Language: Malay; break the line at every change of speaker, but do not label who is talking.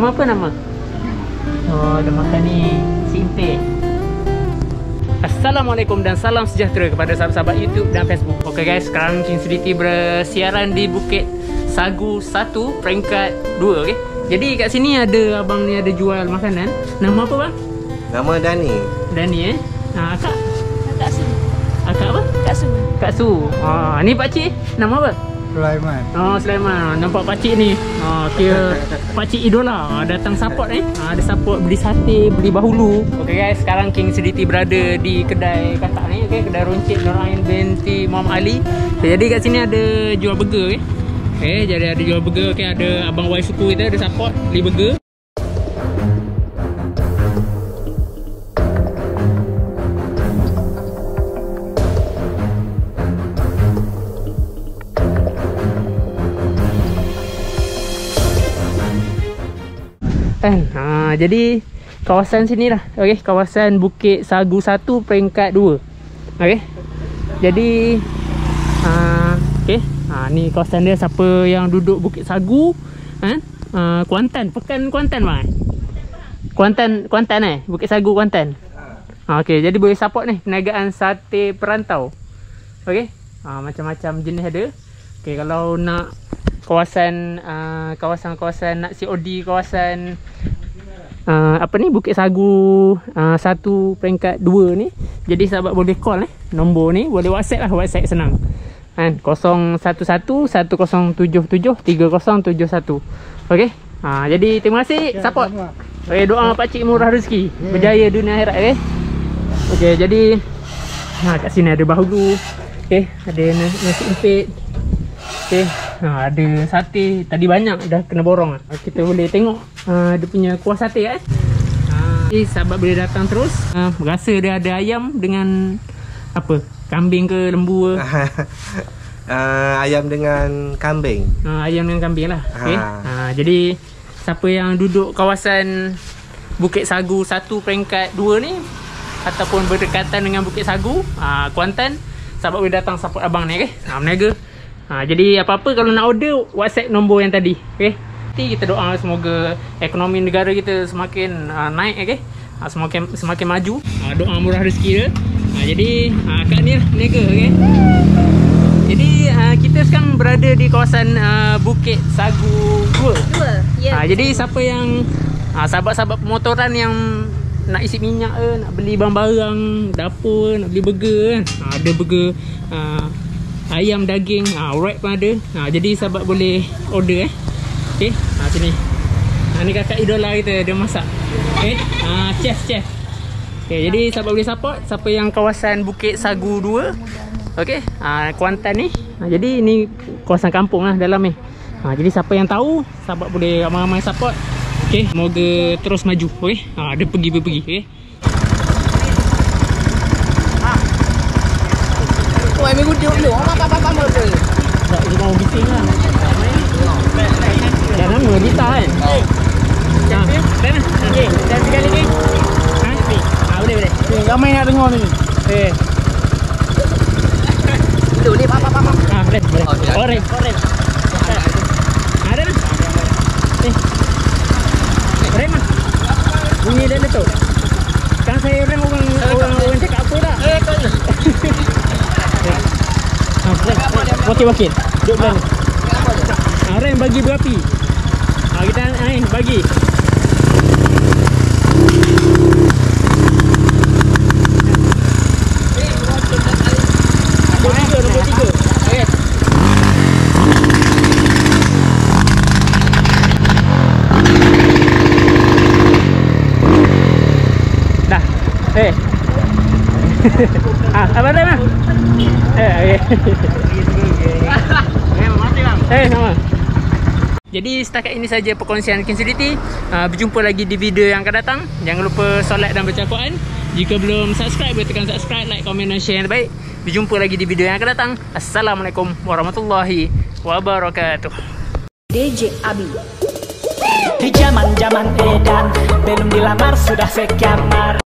Nama apa nama? Oh, ada makan ni. Simpe. Assalamualaikum dan salam sejahtera kepada sahabat-sahabat YouTube dan Facebook. Okey guys, sekarang King Sediti bersiaran di Bukit Sagu 1 peringkat 2, okey. Jadi kat sini ada abang ni ada jual makanan. Nama apa bang?
Nama Dani.
Dani akak?
Kak Su.
Akak apa?
Kak Su.
Kak Su. Ni pakcik nama apa?
Sulaiman.
Sulaiman. Nampak pakcik ni. Kira pakcik idola. Datang support ada support beli sate, beli bahulu. Okey guys, sekarang King Sediti berada di kedai katak ni, okey, kedai runcit Nur Ain binti Muhammad Ali. Jadi kat sini ada jual burger, okey. Jadi ada jual burger, okey, ada abang Y suku kita ada support beli burger. Jadi kawasan sini lah, okey, kawasan Bukit Sagu 1 peringkat 2. Okey. Jadi okey, ni kawasan dia. Siapa yang duduk Bukit Sagu Kuantan, Pekan Kuantan bang. Kuantan Bukit Sagu Kuantan. Okey, jadi boleh support ni perniagaan sate perantau. Okey. Macam-macam jenis ada. Okey, kalau nak kawasan nak COD kawasan Bukit Sagu 1 peringkat 2 ni, jadi sahabat boleh call nombor ni, boleh WhatsApp lah, WhatsApp senang 011-1077-3071. okey. Jadi terima kasih support. Okey, doa pakcik murah rezeki, berjaya dunia akhirat, okey. Okey, jadi kat sini ada bahulu, okey, ada nasi empit. Okay. Ada sate. Tadi banyak dah kena borong. Kita boleh tengok dia punya kuah sate kan. Jadi sahabat boleh datang terus. Rasa dia ada ayam dengan apa? Kambing ke lembu ke?
Ayam dengan kambing.
Ayam dengan kambing lah. Okay. Jadi siapa yang duduk kawasan Bukit Sagu 1 peringkat 2 ni, ataupun berdekatan dengan Bukit Sagu Kuantan, sahabat boleh datang support abang ni, okay? Meniaga. Jadi apa-apa kalau nak order, WhatsApp nombor yang tadi, okey. Nanti kita doa semoga ekonomi negara kita semakin naik, okey. Semakin maju. Doa murah rezeki dia. Jadi kat ni lah niaga, okey. Jadi kita sekarang berada di kawasan Bukit Sagu 2.
Ya.
Jadi siapa yang sahabat-sahabat pemotoran yang nak isi minyak ke, nak beli barang-barang dapur, nak beli burger kan. Ada burger ayam, daging, wrap pun ada. Jadi sahabat boleh order okey. Sini. Ni kakak idola kita, dia masak. Okey. Chef. Okey, jadi sahabat boleh support siapa yang kawasan Bukit Sagu 2. Okey. Kuantan ni. Jadi ni kawasan kampung lah dalam ni. Jadi siapa yang tahu, sahabat boleh ramai-ramai support. Okey, semoga terus maju, okey. Dia pergi, okey.
Minggu dulu, apa-apa betul.
Tak, dia mau bising lah. Dah lama kita kan? Dah okey, dah sekali lagi. Boleh.
Ramai nak dengar ni.
Dulu ni apa.
Boleh. Korek. Ada lah. Rem lah. Bunyi dia letup. Sekarang saya rem orang cakap apa tak? Wakil. Duduk belah ni. Rem bagi berapi. Kita bagi. Nombor 3. Okey. Dah. Abang Rem lah. Okey. Sama. Jadi setakat ini saja perkongsian King Sediti. Berjumpa lagi di video yang akan datang. Jangan lupa solat dan baca Quran. Jika belum subscribe, boleh tekan subscribe, like, komen dan share yang terbaik. Berjumpa lagi di video yang akan datang. Assalamualaikum warahmatullahi wabarakatuh.
DJ Abi.
Di zaman-zaman edan, belum dilamar sudah sekian mar.